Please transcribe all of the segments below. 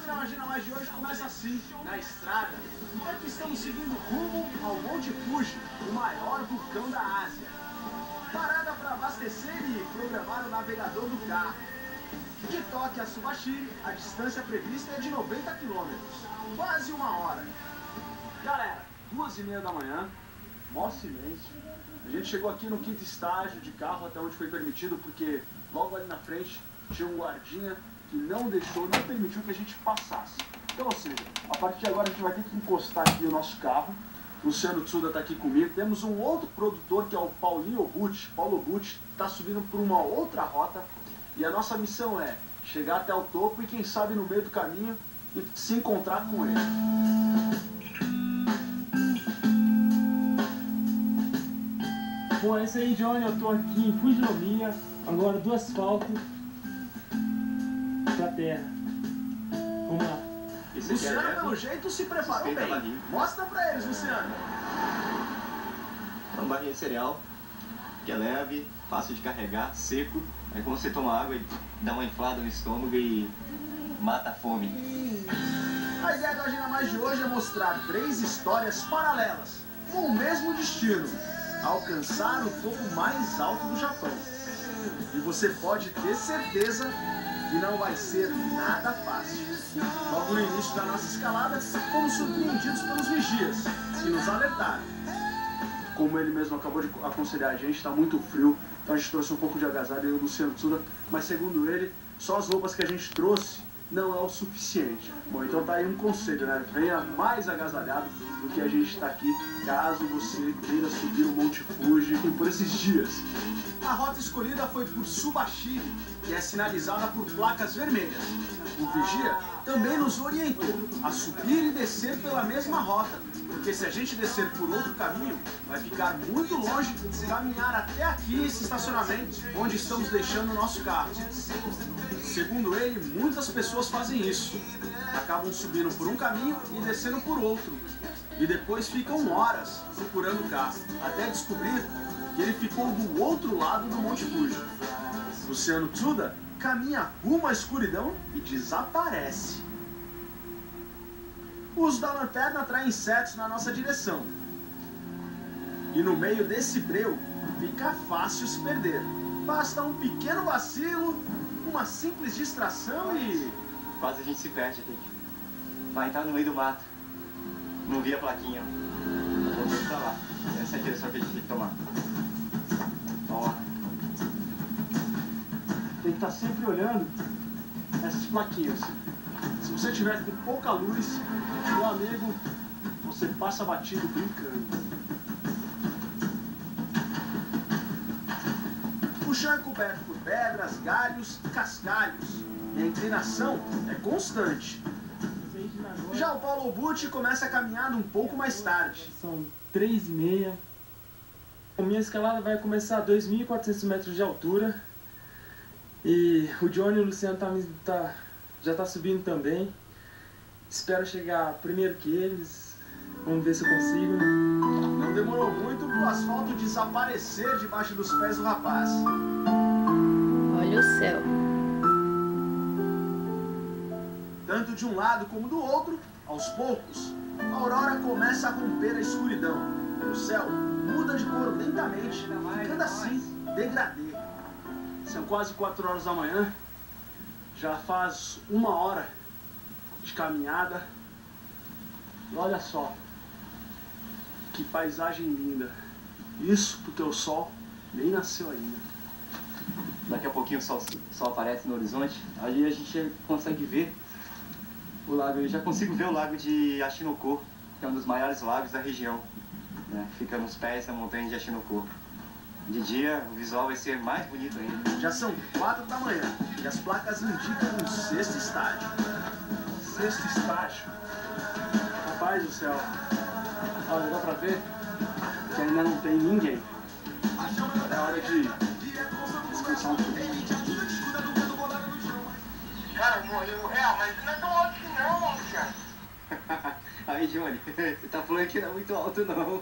Hoje na Imagina Mais de hoje começa assim, na estrada, enquanto estamos seguindo rumo ao Monte Fuji, o maior vulcão da Ásia. Parada para abastecer e programar o navegador do carro. De Tóquio a Subashiri, a distância prevista é de 90 quilômetros, quase uma hora. Galera, 2h30 da manhã, mó silêncio. A gente chegou aqui no 5º estágio de carro, até onde foi permitido, porque logo ali na frente tinha um guardinha que não permitiu que a gente passasse. Então, ou seja, a partir de agora a gente vai ter que encostar aqui o nosso carro. O Luciano Tsuda está aqui comigo. Temos um outro produtor que é o Paulo Butti, está subindo por uma outra rota. E a nossa missão é chegar até o topo e quem sabe no meio do caminho e se encontrar com ele. Bom, é isso aí, Johnny. Eu tô aqui em Fujinomiya, agora do asfalto pra terra. Vamos lá. Luciano, pelo jeito, se preparou bem. Mostra pra eles, Luciano. É uma barrinha de cereal, que é leve, fácil de carregar, seco. Aí quando você toma água, ele dá uma inflada no estômago e mata a fome. A ideia do Agenda Mais de hoje é mostrar 3 histórias paralelas, com o mesmo destino: alcançar o topo mais alto do Japão. E você pode ter certeza que não vai ser nada fácil. Logo no início da nossa escalada, fomos surpreendidos pelos vigias, que nos alertaram. Como ele mesmo acabou de aconselhar a gente, está muito frio, então a gente trouxe um pouco de agasalho, eu e o Luciano Tsuda, mas segundo ele, só as roupas que a gente trouxe não é o suficiente. Bom, então tá aí um conselho, né? Venha mais agasalhado do que a gente está aqui, caso você queira subir o Monte Fuji por esses dias. A rota escolhida foi por Subashiri, que é sinalizada por placas vermelhas. O vigia também nos orientou a subir e descer pela mesma rota, porque se a gente descer por outro caminho, vai ficar muito longe de caminhar até aqui, esse estacionamento, onde estamos deixando o nosso carro. Segundo ele, muitas pessoas fazem isso. Acabam subindo por um caminho e descendo por outro. E depois ficam horas procurando o carro, até descobrir que ele ficou do outro lado do Monte Fuji. Luciano Tsuda caminha rumo à escuridão e desaparece. O uso da lanterna atrai insetos na nossa direção. E no meio desse breu, fica fácil se perder. Basta um pequeno vacilo, uma simples distração e... Quase a gente se perde aqui. Vai entrar no meio do mato. Não vi a plaquinha. Vamos pra lá. Essa é a direção que a gente tem que tomar. Ó. Tem que estar sempre olhando essas plaquinhas. Se você tiver com pouca luz, meu amigo, você passa batido brincando. O chão é coberto por pedras, galhos e cascalhos. E a inclinação é constante. Já o Paulo Butti começa a caminhada um pouco mais tarde. São 3h30. A minha escalada vai começar a 2.400 metros de altura. E o Johnny e o Luciano já tá subindo também. Espero chegar primeiro que eles. Vamos ver se eu consigo. Não demorou muito pro asfalto desaparecer debaixo dos pés do rapaz. Olha o céu. Tanto de um lado como do outro, aos poucos, a aurora começa a romper a escuridão. E o céu muda de cor lentamente, ficando assim, degradê. São quase 4 horas da manhã, já faz 1 hora de caminhada. E olha só, que paisagem linda. Isso porque o sol nem nasceu ainda. Daqui a pouquinho o sol aparece no horizonte. Ali a gente consegue ver o lago. Eu já consigo ver o lago de Ashinoko, que é um dos maiores lagos da região, né? Fica nos pés da montanha de Ashinoko. De dia, o visual vai ser mais bonito ainda. Já são 4 da manhã e as placas indicam o 6º estágio. 6º estágio? Rapaz do céu. Olha, dá pra ver que ainda não tem ninguém. É hora de descansar um pouco. Cara, real, mas não é tão alto assim não, Luciano. Aí, Johnny, você tá falando que não é muito alto, não.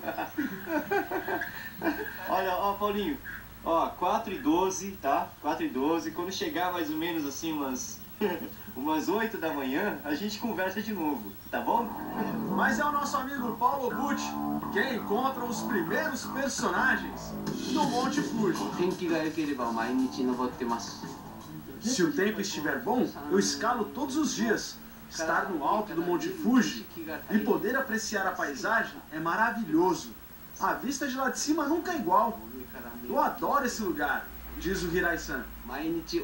Olha, ó, Paulinho. Ó, 4h12, tá? 4h12. Quando chegar mais ou menos assim, umas Umas 8 da manhã, a gente conversa de novo, tá bom? Mas é o nosso amigo Paulo Bucci quem encontra os primeiros personagens do Monte Fuji. Se o tempo estiver bom, eu escalo todos os dias. Estar no alto do Monte Fuji e poder apreciar a paisagem é maravilhoso. A vista de lá de cima nunca é igual. Eu adoro esse lugar, diz o Hirai-san. A gente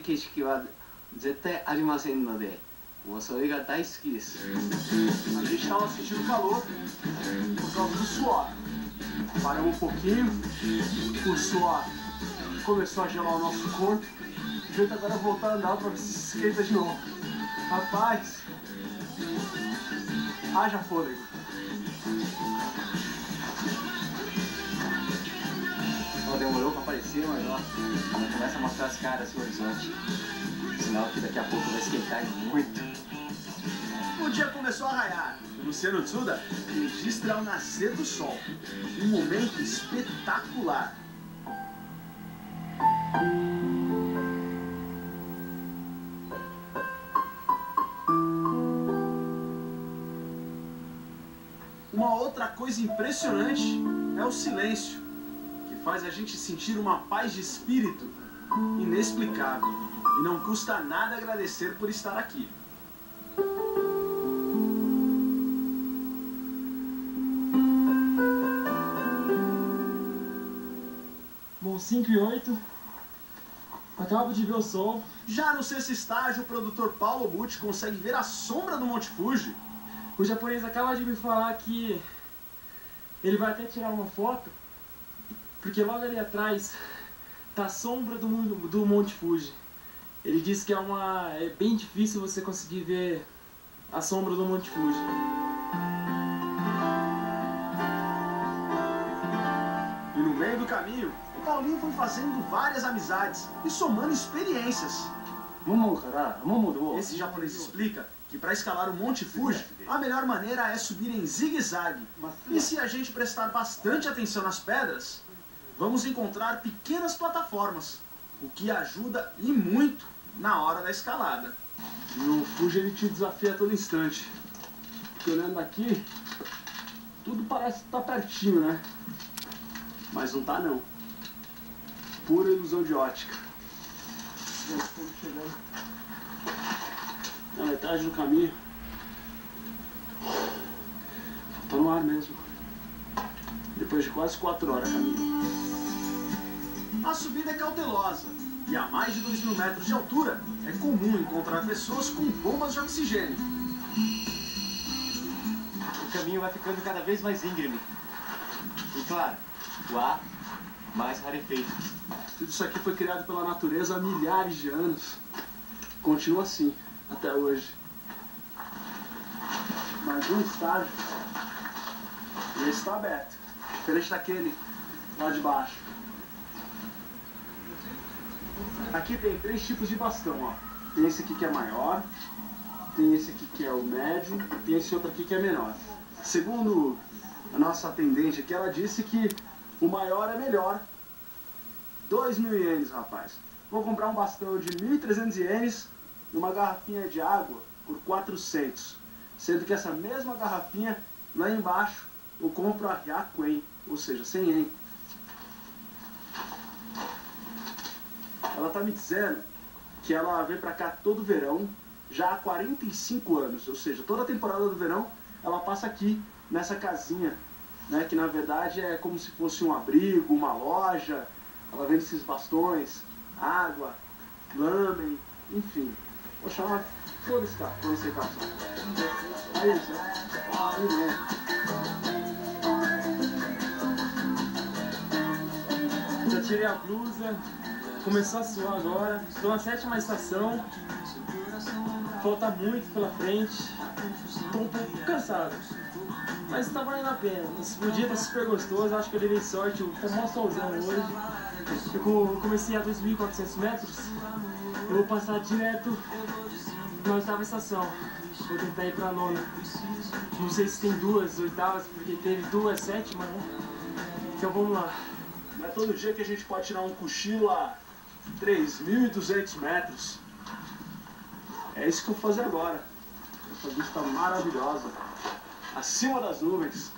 estava sentindo calor por causa do suor. Paramos um pouquinho, o suor começou a gelar o nosso corpo. O jeito agora é voltar a andar para ver se esquenta de novo. Rapaz, haja fôlego. Não demorou pra aparecer, mas ó, começa a mostrar as caras no horizonte. Sinal que daqui a pouco vai esquentar muito. O dia começou a raiar. O Luciano Tsuda registra o nascer do sol. Um momento espetacular. Uma outra coisa impressionante é o silêncio, que faz a gente sentir uma paz de espírito inexplicável. E não custa nada agradecer por estar aqui. Bom, 5 e 8. Acabo de ver o sol. Já no sexto estágio, o produtor Paulo Bucci consegue ver a sombra do Monte Fuji. O japonês acaba de me falar que ele vai até tirar uma foto, porque logo ali atrás tá a sombra do Monte Fuji. Ele disse que é bem difícil você conseguir ver a sombra do Monte Fuji. E no meio do caminho, o Paulinho foi fazendo várias amizades e somando experiências. Esse japonês explica que para escalar o Monte Fuji, a melhor maneira é subir em zigue-zague. E se a gente prestar bastante atenção nas pedras, vamos encontrar pequenas plataformas, o que ajuda e muito na hora da escalada. E o Fuji ele te desafia a todo instante. Porque olhando daqui, tudo parece estar pertinho, né? Mas não tá não. Pura ilusão de ótica. Estamos chegando na metade do caminho. Tô no ar mesmo. Depois de quase 4 horas caminho. A subida é cautelosa e a mais de 2.000 metros de altura é comum encontrar pessoas com bombas de oxigênio. O caminho vai ficando cada vez mais íngreme. E claro, o ar mais rarefeito. Tudo isso aqui foi criado pela natureza há milhares de anos. Continua assim, até hoje. Mas um estágio, ele está aberto, diferente daquele lá de baixo. Aqui tem 3 tipos de bastão, ó. Tem esse aqui que é maior, tem esse aqui que é o médio, tem esse outro aqui que é menor. Segundo a nossa atendente aqui, ela disse que o maior é melhor. 2.000 ienes, rapaz. Vou comprar um bastão de 1.300 ienes e uma garrafinha de água por 400. Sendo que essa mesma garrafinha, lá embaixo, eu compro a Hyakuen, ou seja, 100 ien. Ela tá me dizendo que ela vem pra cá todo verão, já há 45 anos. Ou seja, toda a temporada do verão, ela passa aqui, nessa casinha, né? Que na verdade é como se fosse um abrigo, uma loja. Ela vende esses bastões, água, lamen, enfim. Vou chamar todo esse carro, todo esse carro. Aí, isso, aí, né? Já tirei a blusa, começou a suar agora. Estou na 7ª estação. Falta muito pela frente. Estou um pouco cansado, mas está valendo a pena. O dia está super gostoso, acho que eu dei sorte. Está mó solzão hoje. Eu comecei a 2.400 metros. Eu vou passar direto na 8ª estação. Vou tentar ir para a 9ª. Não sei se tem 2 oitavas, porque teve 2 sétimas, né? Então vamos lá. Não é todo dia que a gente pode tirar um cochilo a 3.200 metros. É isso que eu vou fazer agora. Essa vista maravilhosa. Acima das nuvens.